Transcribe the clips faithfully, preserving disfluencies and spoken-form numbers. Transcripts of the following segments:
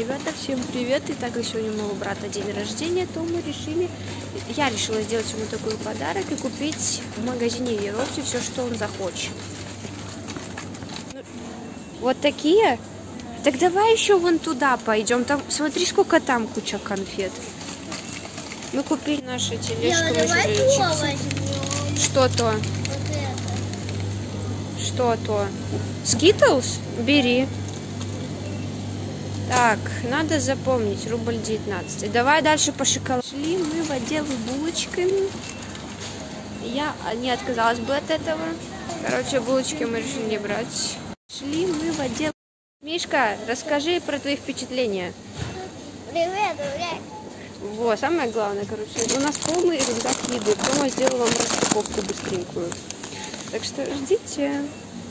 Ребята, всем привет! И так как сегодня у моего брата день рождения, то мы решили, я решила сделать ему такой подарок и купить в магазине Еропти все, что он захочет. Вот такие? Так давай еще вон туда пойдем. Там, смотри, сколько там куча конфет. Мы купили нашу тележку. Я, давай то Что то? Вот это. Что то? Скитлс? Бери. Так, надо запомнить, рубль девятнадцать. Давай дальше по шоколаду. Шли мы в отдел с булочками. Я не отказалась бы от этого. Короче, булочки мы решили не брать. Шли мы в отдел. Мишка, расскажи про твои впечатления. Привет, привет. Вот, самое главное, короче, у нас полный рюкзак еды. Потом я сделаю вам распаковку быстренькую. Так что ждите.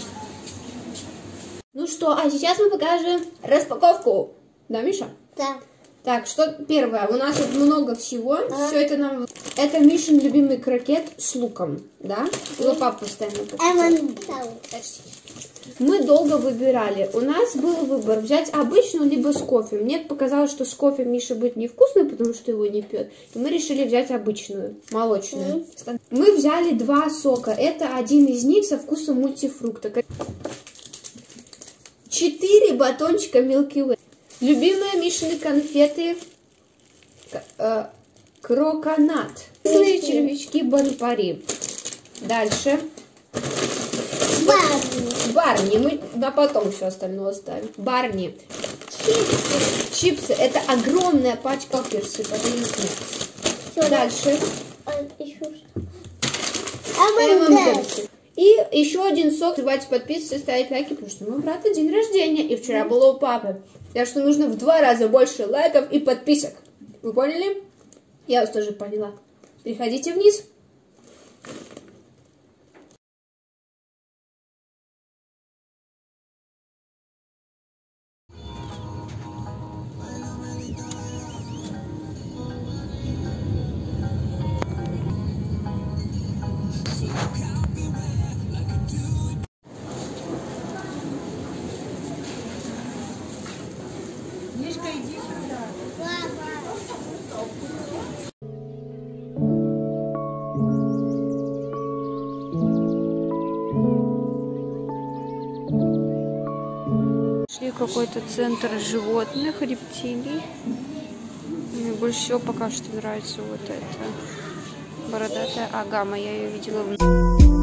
Ну что, а сейчас мы покажем распаковку. Да, Миша? Да. Так, что первое? У нас тут много всего. А? Все это нам... Это Мишин любимый крокет с луком, да? Его папа постоянно покупает. Мы долго выбирали. У нас был выбор взять обычную, либо с кофе. Мне показалось, что с кофе Миша будет невкусный, потому что его не пьет. И мы решили взять обычную, молочную. Mm. Мы взяли два сока. Это один из них со вкусом мультифрукта. Четыре батончика Milky Way. Любимые Мишины конфеты э, Кроконат. Красные червячки Бон-Пари. Дальше. Барни. Барни. Мы на потом все остальное оставим. Барни. Чипсы. Чипсы. Это огромная пачка персы. Дальше. А, еще что? эм энд эмс. И еще один сок. Давайте подписываться, ставить лайки, потому что у моего брата день рождения. И вчера было у папы. Так что нужно в два раза больше лайков и подписок. Вы поняли? Я вас тоже поняла. Переходите вниз. Мишка, иди сюда. Шли в какой-то центр животных, рептилий. Мне больше всего пока что нравится вот эта бородатая агама. Я ее видела в...